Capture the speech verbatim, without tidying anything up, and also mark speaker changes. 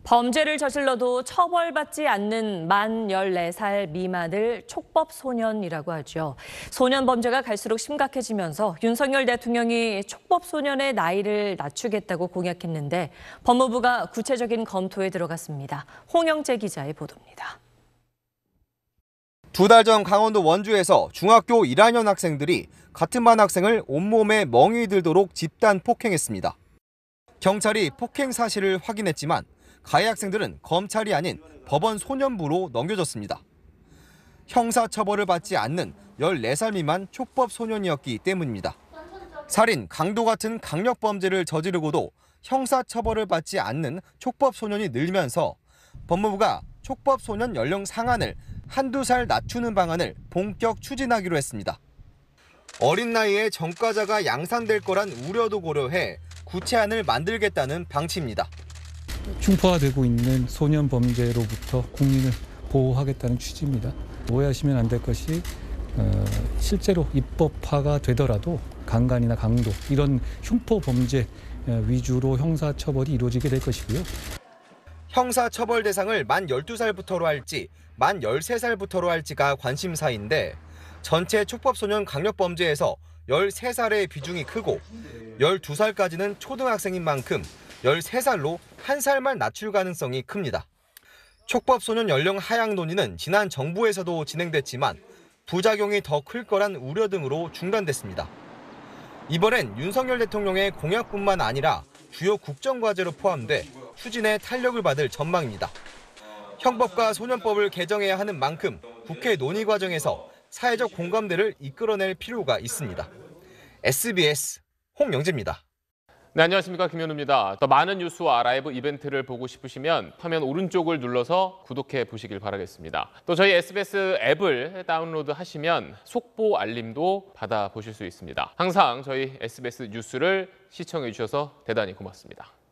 Speaker 1: 범죄를 저질러도 처벌받지 않는 만 열네 살 미만을 촉법소년이라고 하죠. 소년 범죄가 갈수록 심각해지면서 윤석열 대통령이 촉법소년의 나이를 낮추겠다고 공약했는데 법무부가 구체적인 검토에 들어갔습니다. 홍영재 기자의 보도입니다.
Speaker 2: 두 달 전 강원도 원주에서 중학교 일 학년 학생들이 같은 반 학생을 온몸에 멍이 들도록 집단 폭행했습니다. 경찰이 폭행 사실을 확인했지만 가해 학생들은 검찰이 아닌 법원 소년부로 넘겨졌습니다. 형사처벌을 받지 않는 열네 살 미만 촉법 소년이었기 때문입니다. 살인, 강도 같은 강력범죄를 저지르고도 형사처벌을 받지 않는 촉법 소년이 늘면서 법무부가 촉법 소년 연령 상한을 한두 살 낮추는 방안을 본격 추진하기로 했습니다. 어린 나이에 전과자가 양산될 거란 우려도 고려해 구체안을 만들겠다는 방침입니다.
Speaker 3: 흉포화되고 있는 소년 범죄로부터 국민을 보호하겠다는 취지입니다. 오해하시면 안 될 것이 어, 실제로 입법화가 되더라도 강간이나 강도 이런 흉포 범죄 위주로 형사처벌이 이루어지게 될 것이고요.
Speaker 2: 형사처벌 대상을 만 열두 살부터로 할지 만 열세 살부터로 할지가 관심사인데 전체 촉법소년 강력범죄에서 열세 살의 비중이 크고 열두 살까지는 초등학생인 만큼 열세 살로 한 살만 낮출 가능성이 큽니다. 촉법소년 연령 하향 논의는 지난 정부에서도 진행됐지만 부작용이 더 클 거란 우려 등으로 중단됐습니다. 이번엔 윤석열 대통령의 공약뿐만 아니라 주요 국정과제로 포함돼 추진에 탄력을 받을 전망입니다. 형법과 소년법을 개정해야 하는 만큼 국회 논의 과정에서 사회적 공감대를 이끌어낼 필요가 있습니다. 에스비에스 홍영재입니다.
Speaker 4: 네, 안녕하십니까. 김현우입니다. 더 많은 뉴스와 라이브 이벤트를 보고 싶으시면 화면 오른쪽을 눌러서 구독해 보시길 바라겠습니다. 또 저희 에스비에스 앱을 다운로드 하시면 속보 알림도 받아보실 수 있습니다. 항상 저희 에스비에스 뉴스를 시청해 주셔서 대단히 고맙습니다.